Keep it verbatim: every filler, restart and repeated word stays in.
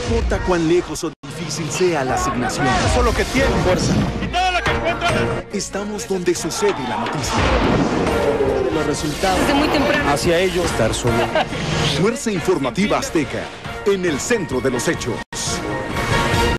importa cuán lejos o difícil sea la asignación. Solo que tiene fuerza. Y todo lo que encuentran. Estamos donde sucede la noticia. De los resultados. Desde muy temprano. Hacia ellos. Estar solo. Fuerza Informativa Azteca. En el centro de los hechos.